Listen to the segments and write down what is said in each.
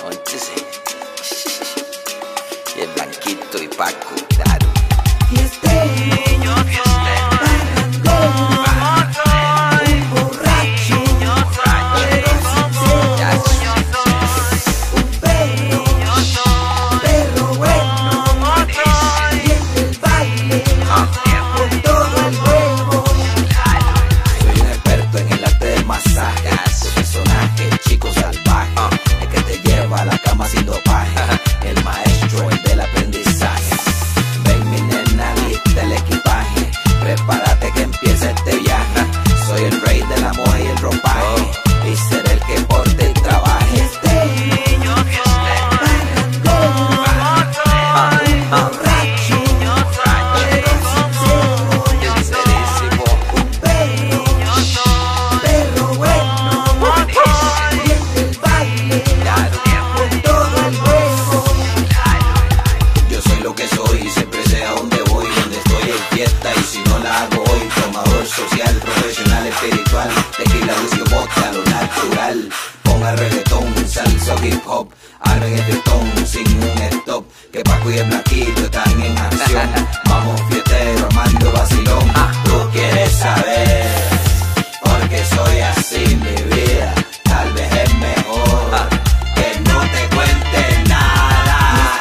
Óyese. Y el Blanquito y Paco, claro. Fiestero, barrandero, un borracho, pero sincero, un perro bueno, bien del baile, con todo el juego. Soy un experto en el arte del masaje, su personaje, chico salvaje, el que te lleva a la cama sin dopaje, el maestro, el del aprendizaje. Ven mi nena, lista el equipaje, prepárate que empieza este viaje. Soy el rey de la moda y el ropaje, y seré el que por ti trabaje. Fiestero, barrandero, un borracho, pero sincero, un perro bueno, bien del baile, con todo el juego. Yo soy lo que soy y siempre sé a dónde voy, donde estoy en fiesta y si no la hago hoy. Tomador social, profesional, espiritual, tequila, whisky, vodka, lo natural. Ponga reggaetón, salsa, hip hop, al reggaetón sin un stop. Que Paco y el Blanquito están en acción. Vamos fiestero, armando vacilón. Tú quieres saber por qué soy así, mi vida. Tal vez es mejor que no te cuente nada.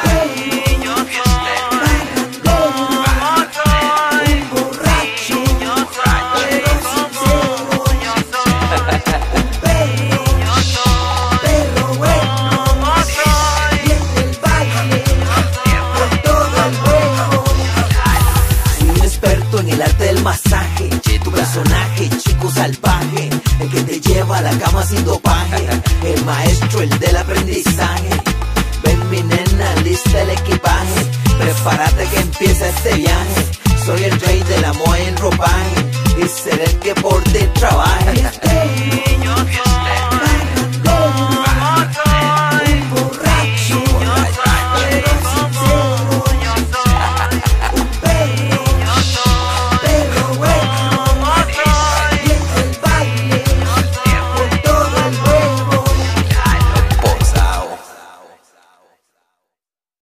Un borracho, pero sincero, un perro bueno, bien del baile, con todo el juego. Soy un experto en el arte del masaje, tu personaje, chico salvaje, el que te lleva a la cama sin dopaje, el maestro, el del aprendizaje. Ven mi nena, lista el equipaje, prepárate que empieza este viaje. Soy el rey de la moda y el ropaje, y seré el que por ti trabaje.